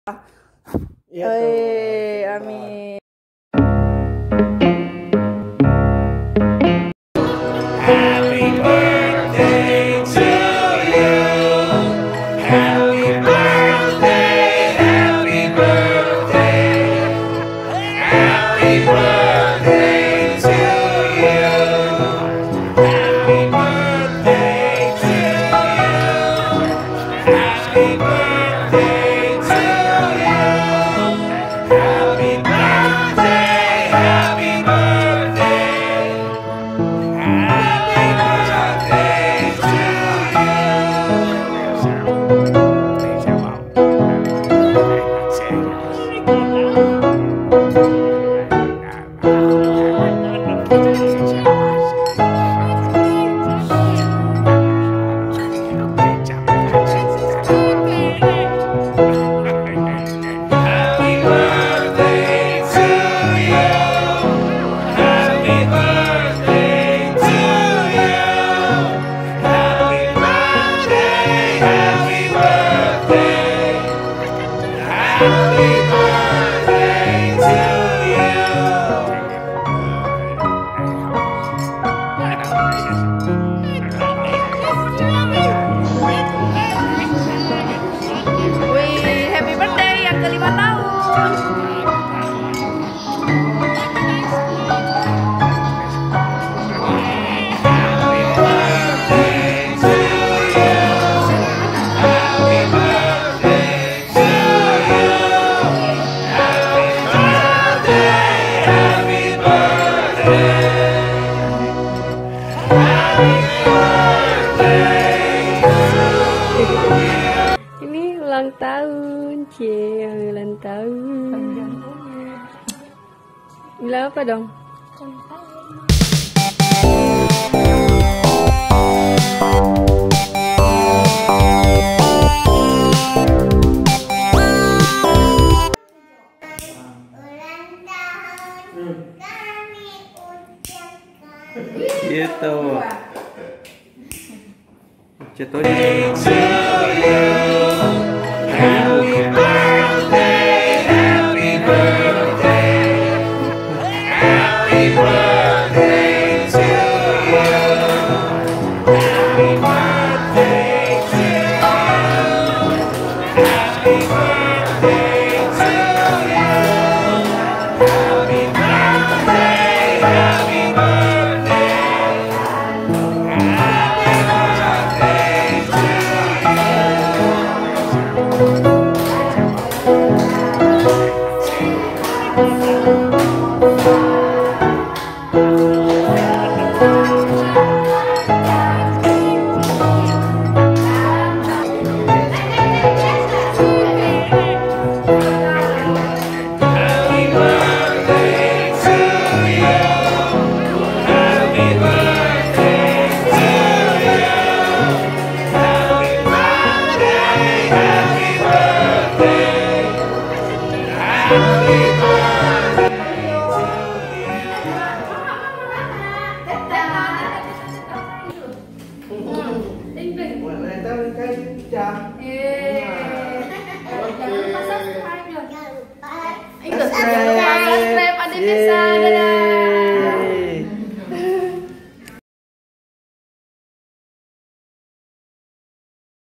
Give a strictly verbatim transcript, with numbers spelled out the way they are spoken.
Ya, Oi, amin. Happy birthday to you. Happy birthday, happy birthday. Happy birthday to you. Happy birthday to you. Happy birthday to you. Happy birthday, happy birthday. Happy birthday to Wih, happy birthday yang kelima tahun. Ini ulang tahun, cie, ulang tahun. Bilang apa dong? Gitu. Jatuh. Subscribe, ada bisa.